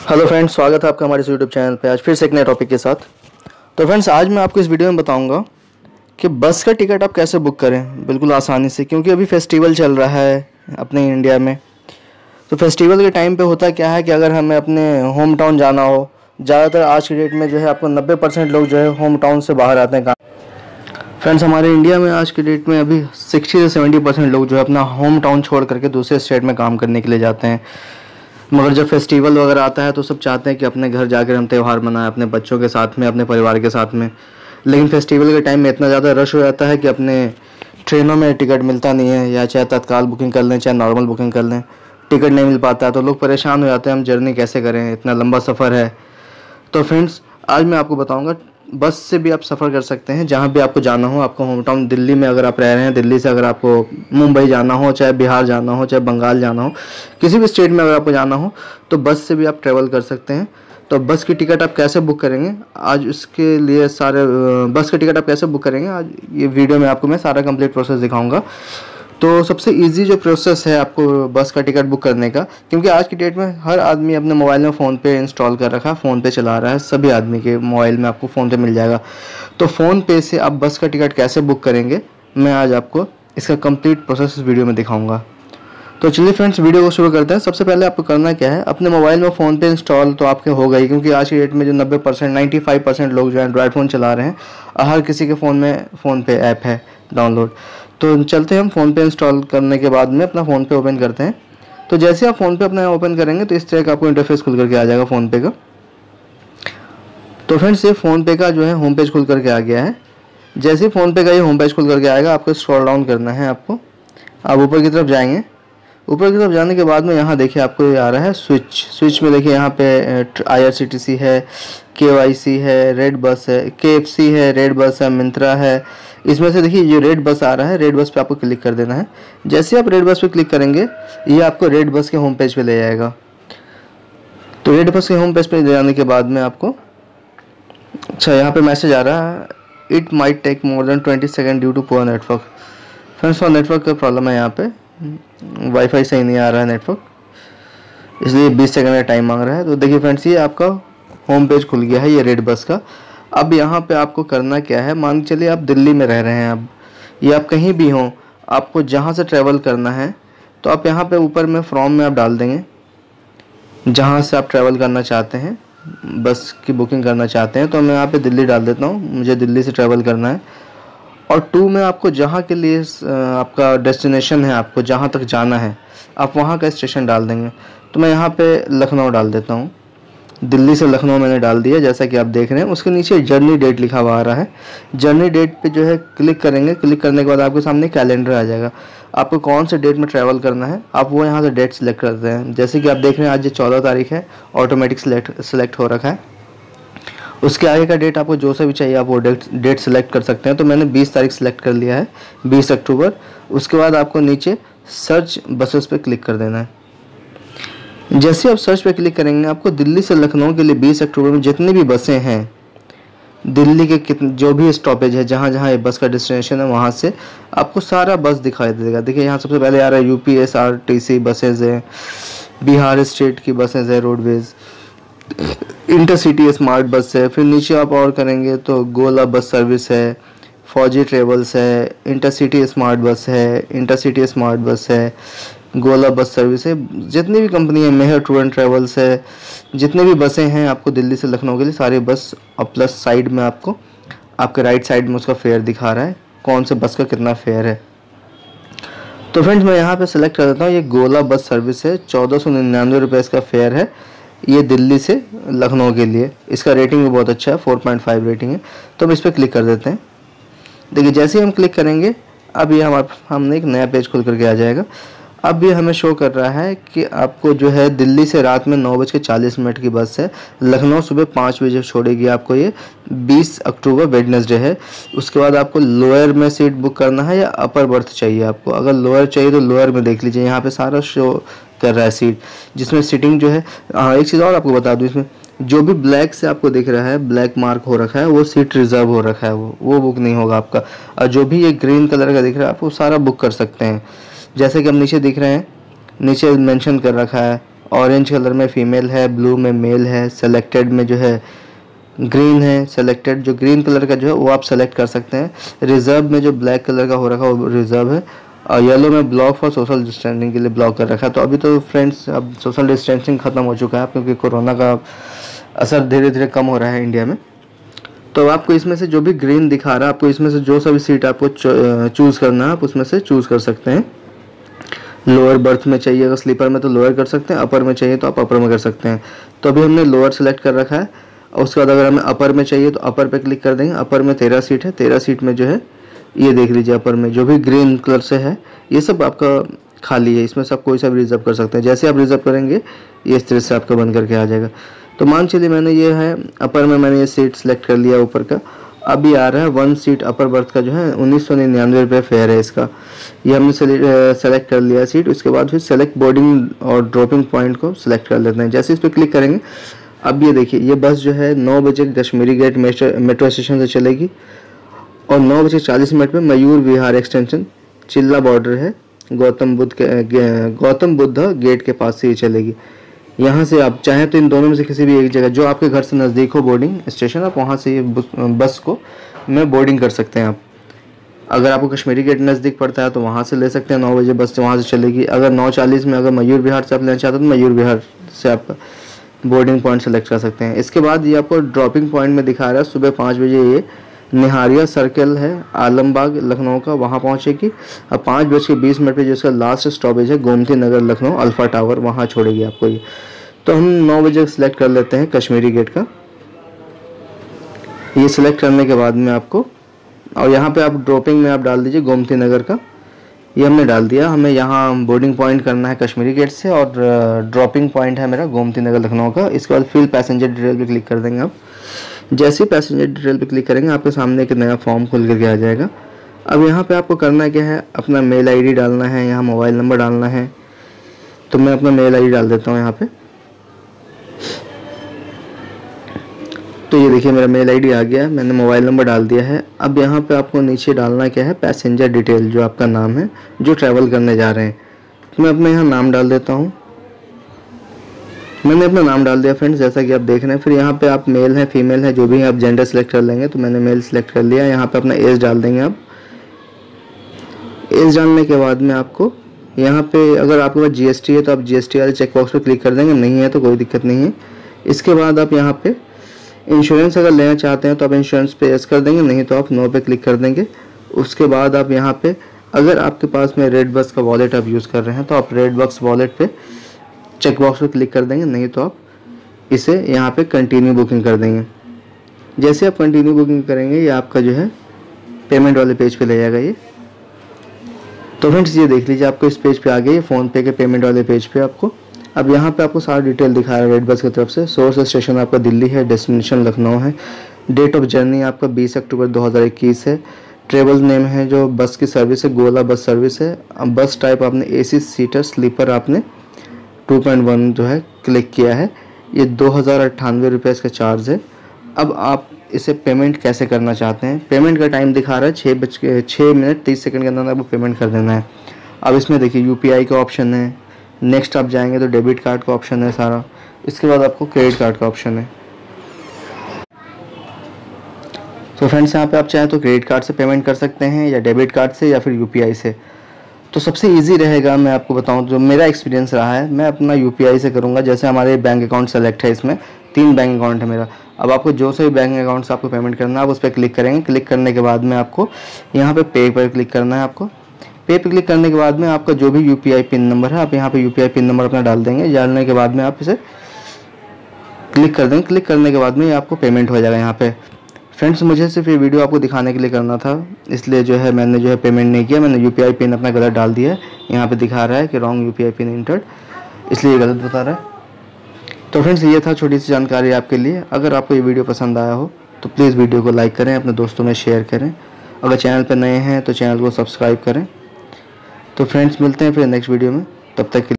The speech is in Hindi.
हेलो फ्रेंड्स, स्वागत है आपका हमारे यूट्यूब चैनल पे। आज फिर से एक नए टॉपिक के साथ। तो फ्रेंड्स, आज मैं आपको इस वीडियो में बताऊंगा कि बस का टिकट आप कैसे बुक करें बिल्कुल आसानी से, क्योंकि अभी फेस्टिवल चल रहा है अपने इंडिया में। तो फेस्टिवल के टाइम पे होता क्या है कि अगर हमें अपने होम टाउन जाना हो, ज़्यादातर आज की डेट में जो है आपको 90% लोग जो है होम टाउन से बाहर आते हैं। फ्रेंड्स, हमारे इंडिया में आज की डेट में अभी 60 से 70% लोग जो है अपना होम टाउन छोड़ करके दूसरे स्टेट में काम करने के लिए जाते हैं। मगर जब फेस्टिवल वगैरह आता है तो सब चाहते हैं कि अपने घर जाकर हम त्यौहार मनाएं अपने बच्चों के साथ में, अपने परिवार के साथ में। लेकिन फेस्टिवल के टाइम में इतना ज़्यादा रश हो जाता है कि अपने ट्रेनों में टिकट मिलता नहीं है, या चाहे तत्काल बुकिंग कर लें चाहे नॉर्मल बुकिंग कर लें, टिकट नहीं मिल पाता है। तो लोग परेशान हो जाते हैं, हम जर्नी कैसे करें, इतना लंबा सफ़र है। तो फ्रेंड्स, आज मैं आपको बताऊंगा बस से भी आप सफ़र कर सकते हैं जहां भी आपको जाना हो। आपको होम टाउन दिल्ली में अगर आप रह रहे हैं, दिल्ली से अगर आपको मुंबई जाना हो, चाहे बिहार जाना हो, चाहे बंगाल जाना हो, किसी भी स्टेट में अगर आपको जाना हो तो बस से भी आप ट्रैवल कर सकते हैं। तो बस की टिकट आप कैसे बुक करेंगे, आज उसके लिए बस की टिकट आप कैसे बुक करेंगे, आज ये वीडियो में आपको मैं सारा कंप्लीट प्रोसेस दिखाऊंगा। तो सबसे इजी जो प्रोसेस है आपको बस का टिकट बुक करने का, क्योंकि आज की डेट में हर आदमी अपने मोबाइल में फ़ोन पे इंस्टॉल कर रखा है, फ़ोन पे चला रहा है। सभी आदमी के मोबाइल में आपको फ़ोन पे मिल जाएगा। तो फ़ोन पे से आप बस का टिकट कैसे बुक करेंगे, मैं आज आपको इसका कंप्लीट प्रोसेस इस वीडियो में दिखाऊंगा। तो चलिए फ्रेंड्स, वीडियो को शुरू करते हैं। सबसे पहले आपको करना क्या है, अपने मोबाइल में फ़ोन पे इंस्टॉल तो आपके हो गई, क्योंकि आज की डेट में जो 95% लोग जो एंड्रॉयड फ़ोन चला रहे हैं, हर किसी के फ़ोन में फ़ोन पे ऐप है डाउनलोड। तो चलते हैं, हम फ़ोन पे इंस्टॉल करने के बाद में अपना फ़ोन पे ओपन करते हैं। तो जैसे आप फ़ोन पे अपना ओपन करेंगे तो इस तरह का आपको इंटरफेस खुल करके आ जाएगा फ़ोन पे का। तो फ्रेंड्स, ये फ़ोन पे का जो है होम पेज खुल करके आ गया है। जैसे ही फ़ोन पे का ये होम पेज खुल करके आएगा, आपको स्क्रॉल डाउन करना है। आप ऊपर की तरफ जाएंगे। ऊपर की तरफ जाने के बाद में यहाँ देखिए आपको ये आ रहा है स्विच में देखिए यहाँ पे IRCTC है, KYC है, रेड बस है, KFC है, रेड बस है, मिंत्रा है। इसमें से देखिए ये रेड बस आ रहा है, रेड बस पे आपको क्लिक कर देना है। जैसे आप रेड बस पे क्लिक करेंगे, ये आपको रेड बस के होम पेज पे ले जाएगा। तो रेड बस के होम पेज पे ले जाने के बाद में आपको यहाँ पे मैसेज आ रहा है, it might take more than 20 second due to poor network. Friends, network का प्रॉब्लम है, यहाँ पे वाईफाई सही नहीं आ रहा है नेटवर्क, इसलिए 20 सेकंड का टाइम मांग रहा है। तो देखिए फ्रेंड्स, ये आपका होम पेज खुल गया है, ये रेड बस का। अब यहाँ पे आपको करना क्या है, मान के चलिए आप दिल्ली में रह रहे हैं अब, या आप कहीं भी हों, आपको जहाँ से ट्रैवल करना है तो आप यहाँ पे ऊपर में फ्रॉम में आप डाल देंगे जहाँ से आप ट्रैवल करना चाहते हैं, बस की बुकिंग करना चाहते हैं। तो मैं यहाँ पे दिल्ली डाल देता हूँ, मुझे दिल्ली से ट्रैवल करना है। और 2 में आपको जहाँ के लिए आपका डेस्टिनेशन है, आपको जहाँ तक जाना है, आप वहाँ का स्टेशन डाल देंगे। तो मैं यहाँ पे लखनऊ डाल देता हूँ, दिल्ली से लखनऊ मैंने डाल दिया, जैसा कि आप देख रहे हैं। उसके नीचे जर्नी डेट लिखा हुआ आ रहा है, जर्नी डेट पे जो है क्लिक करेंगे। क्लिक करने के बाद आपके सामने कैलेंडर आ जाएगा, आपको कौन से डेट में ट्रैवल करना है, आप वो यहाँ से डेट सेलेक्ट करते हैं। जैसे कि आप देख रहे हैं आज ये 14 तारीख है, ऑटोमेटिक सेलेक्ट हो रखा है। उसके आगे का डेट आपको जो सा भी चाहिए आप वो डेट सेलेक्ट कर सकते हैं। तो मैंने 20 तारीख सेलेक्ट कर लिया है, 20 अक्टूबर। उसके बाद आपको नीचे सर्च बसेस पे क्लिक कर देना है। जैसे आप सर्च पे क्लिक करेंगे, आपको दिल्ली से लखनऊ के लिए 20 अक्टूबर में जितनी भी बसें हैं, दिल्ली के जो भी स्टॉपेज है, जहाँ जहाँ ये बस का डेस्टिनेशन है, वहाँ से आपको सारा बस दिखाई देगा। देखिए यहाँ सबसे पहले आ रहा है UPSRTC बसेज है, बिहार स्टेट की बसेज है, रोडवेज, इंटरसिटी स्मार्ट बस है। फिर नीचे आप और करेंगे तो गोला बस सर्विस है, फौजी ट्रेवल्स है, इंटरसिटी स्मार्ट बस है, इंटरसिटी स्मार्ट बस है, गोला बस सर्विस है। जितनी भी कंपनी है, मेहर टूर एंड ट्रेवल्स है, जितनी भी बसें हैं आपको दिल्ली से लखनऊ के लिए, सारी बस। और प्लस साइड में आपको आपके राइट साइड में उसका फेयर दिखा रहा है, कौन से बस का कितना फेयर है। तो फ्रेंड्स, मैं यहाँ पे सेलेक्ट कर देता हूँ, ये गोला बस सर्विस है, 1499 रुपये इसका फेयर है, ये दिल्ली से लखनऊ के लिए। इसका रेटिंग भी बहुत अच्छा है, 4.5 रेटिंग है। तो हम इस पर क्लिक कर देते हैं। देखिए जैसे ही हम क्लिक करेंगे, अब ये हमारे सामने एक नया पेज खुल करके आ जाएगा। अब ये हमें शो कर रहा है कि आपको जो है दिल्ली से रात में 9:40 की बस है, लखनऊ सुबह 5 बजे छोड़ेगी आपको। ये 20 अक्टूबर वेडनेसडे है। उसके बाद आपको लोअर में सीट बुक करना है या अपर बर्थ चाहिए आपको। अगर लोअर चाहिए तो लोअर में देख लीजिए, यहाँ पे सारा शो कर रहा है सीट, जिसमें सीटिंग जो है। हाँ, एक चीज़ और आपको बता दूँ, इसमें जो भी ब्लैक से आपको दिख रहा है, ब्लैक मार्क हो रखा है, वो सीट रिजर्व हो रखा है, वो बुक नहीं होगा आपका। और जो भी ये ग्रीन कलर का दिख रहा है, आप वो सारा बुक कर सकते हैं। जैसे कि हम नीचे दिख रहे हैं, नीचे मेंशन कर रखा है ऑरेंज कलर में फीमेल है, ब्लू में मेल है, सेलेक्टेड में जो है ग्रीन है, सेलेक्टेड जो ग्रीन कलर का जो है वो आप सेलेक्ट कर सकते हैं। रिजर्व में जो ब्लैक कलर का हो रखा है वो रिजर्व है, और येलो में ब्लॉक फॉर सोशल डिस्टेंसिंग के लिए ब्लॉक कर रखा है। तो अभी तो फ्रेंड्स अब सोशल डिस्टेंसिंग ख़त्म हो चुका है क्योंकि कोरोना का असर धीरे धीरे कम हो रहा है इंडिया में। तो आपको इसमें से जो भी ग्रीन दिखा रहा है, आपको इसमें से जो सा भी सीट आपको चूज़ करना है आप उसमें से चूज़ कर सकते हैं। लोअर बर्थ में चाहिए अगर स्लीपर में तो लोअर कर सकते हैं, अपर में चाहिए तो आप अपर में कर सकते हैं। तो अभी हमने लोअर सेलेक्ट कर रखा है, और उसके बाद अगर हमें अपर में चाहिए तो अपर पे क्लिक कर देंगे। अपर में 13 सीट है, 13 सीट में जो है ये देख लीजिए अपर में जो भी ग्रीन कलर से है ये सब आपका खाली है, इसमें सब कोई सा भी रिजर्व कर सकते हैं। जैसे आप रिजर्व करेंगे ये इस तरह से आपका बन करके आ जाएगा। तो मान चलिए मैंने ये है अपर में मैंने ये सीट सेलेक्ट कर लिया ऊपर का। अभी आ रहा है 1 सीट अपर बर्थ का जो है 1999 रुपये फेयर है इसका। ये हमने सेलेक्ट कर लिया सीट। उसके बाद फिर सेलेक्ट बोर्डिंग और ड्रॉपिंग पॉइंट को सिलेक्ट कर लेते हैं। जैसे इस पर क्लिक करेंगे अब ये देखिए ये बस जो है 9 बजे कश्मीरी गेट मेट्रो स्टेशन से चलेगी, और 9:40 में मयूर विहार एक्सटेंशन चिल्ला बॉर्डर है गौतम बुद्ध गेट के पास से ये चलेगी। यहाँ से आप चाहें तो इन दोनों में से किसी भी एक जगह जो आपके घर से नज़दीक हो बोर्डिंग स्टेशन, आप वहाँ से ये बस को में बोर्डिंग कर सकते हैं आप। अगर आपको कश्मीरी गेट नज़दीक पड़ता है तो वहाँ से ले सकते हैं, 9 बजे बस वहाँ से चलेगी। अगर 9:40 में अगर मयूर विहार से आप लेना चाहते हैं तो मयूर विहार से आप बोर्डिंग पॉइंट सेलेक्ट कर सकते हैं। इसके बाद ये आपको ड्रॉपिंग पॉइंट में दिखा रहा है सुबह 5 बजे ये निहारिया सर्कल है आलमबाग लखनऊ का, वहाँ पहुँचेगी। अब 5:20 पे जो इसका लास्ट स्टॉपेज है गोमती नगर लखनऊ अल्फ़ा टावर, वहाँ छोड़ेगी आपको ये। तो हम 9 बजे सेलेक्ट कर लेते हैं कश्मीरी गेट का। ये सिलेक्ट करने के बाद में आपको, और यहाँ पे आप ड्रॉपिंग में आप डाल दीजिए गोमती नगर का, ये हमने डाल दिया। हमें यहाँ बोर्डिंग पॉइंट करना है कश्मीरी गेट से, और ड्रॉपिंग पॉइंट है मेरा गोमती नगर लखनऊ का। इसके बाद फिल पैसेंजर डिटेल पे क्लिक कर देंगे आप। जैसे ही पैसेंजर डिटेल पे क्लिक करेंगे आपके सामने एक नया फॉर्म खुल करके आ जाएगा। अब यहाँ पे आपको करना क्या है, अपना मेल आईडी डालना है, यहाँ मोबाइल नंबर डालना है। तो मैं अपना मेल आईडी डाल देता हूँ यहाँ पे। तो ये देखिए मेरा मेल आईडी आ गया, मैंने मोबाइल नंबर डाल दिया है। अब यहाँ पे आपको नीचे डालना क्या है, पैसेंजर डिटेल जो आपका नाम है जो ट्रैवल करने जा रहे हैं। तो मैं अपना यहाँ नाम डाल देता हूँ। मैंने अपना नाम डाल दिया फ्रेंड्स, जैसा कि आप देख रहे हैं। फिर यहाँ पे आप मेल है फीमेल है जो भी आप जेंडर सेलेक्ट कर लेंगे। तो मैंने मेल सेलेक्ट कर लिया। यहाँ पे अपना एज डाल देंगे आप। एज डालने के बाद में आपको यहाँ पे अगर आपके पास जीएसटी है तो आप जीएसटी वाले चेक बॉक्स पे क्लिक कर देंगे, नहीं है तो कोई दिक्कत नहीं है। इसके बाद आप यहाँ पे इंश्योरेंस अगर लेना चाहते हैं तो आप इंश्योरेंस पे यस कर देंगे, नहीं तो आप नो पे क्लिक कर देंगे। उसके बाद आप यहाँ पे अगर आपके पास में रेड बस का वॉलेट आप यूज़ कर रहे हैं तो आप रेड बस वॉलेट पे चेक बॉक्स पे क्लिक कर देंगे, नहीं तो आप इसे यहाँ पे कंटिन्यू बुकिंग कर देंगे। जैसे आप कंटिन्यू बुकिंग करेंगे ये आपका जो है पेमेंट वाले पेज पे ले जाएगा ये। तो फ्रेंड्स ये देख लीजिए आपको इस पेज पे आ गया, ये फ़ोनपे के पेमेंट वाले पेज पे आपको। अब यहाँ पे आपको सारा डिटेल दिखा रहा है रेड बस की तरफ से। सोर्स स्टेशन आपका दिल्ली है, डेस्टिनेशन लखनऊ है, डेट ऑफ जर्नी आपका 20 अक्टूबर 2021 है, ट्रेवल नेम है जो बस की सर्विस है गोला बस सर्विस है। अब बस टाइप आपने एसी सीटर स्लीपर आपने 2.1 जो है क्लिक किया है। ये 2098 रुपये इसका चार्ज है। अब आप इसे पेमेंट कैसे करना चाहते हैं, पेमेंट का टाइम दिखा रहा है 6 मिनट 30 सेकंड के अंदर आपको पेमेंट कर देना है। अब इसमें देखिए यूपीआई का ऑप्शन है, नेक्स्ट आप जाएंगे तो डेबिट कार्ड का ऑप्शन है सारा। इसके बाद आपको क्रेडिट कार्ड का ऑप्शन है। तो फ्रेंड्स यहाँ पे आप चाहें तो क्रेडिट कार्ड से पेमेंट कर सकते हैं या डेबिट कार्ड से या फिर यूपीआई से। तो सबसे इजी रहेगा, मैं आपको बताऊं जो मेरा एक्सपीरियंस रहा है, मैं अपना यूपीआई से करूंगा। जैसे हमारे बैंक अकाउंट सेलेक्ट है, इसमें 3 बैंक अकाउंट है मेरा। अब आपको जो से भी बैंक अकाउंट से आपको पेमेंट करना है आप उस पर क्लिक करेंगे। क्लिक करने के बाद में आपको यहाँ पे पर क्लिक करना है। आपको पे पे क्लिक करने के बाद में आपका जो भी यूपीआई पिन नंबर है आप यहाँ पे यूपीआई पिन नंबर अपना डाल देंगे। डालने के बाद में आप इसे क्लिक कर देंगे। क्लिक करने के बाद में आपको पेमेंट हो जाएगा यहाँ पे। फ्रेंड्स मुझे सिर्फ ये वीडियो आपको दिखाने के लिए करना था, इसलिए जो है मैंने जो है पेमेंट नहीं किया। मैंने यूपीआई पिन अपना गलत डाल दिया है। यहाँ पे दिखा रहा है कि रॉन्ग यूपीआई पिन इंटर्ड, इसलिए गलत बता रहा है। तो फ्रेंड्स ये था छोटी सी जानकारी आपके लिए। अगर आपको ये वीडियो पसंद आया हो तो प्लीज़ वीडियो को लाइक करें, अपने दोस्तों में शेयर करें। अगर चैनल पर नए हैं तो चैनल को सब्सक्राइब करें। तो फ्रेंड्स मिलते हैं फिर नेक्स्ट वीडियो में, तब तक के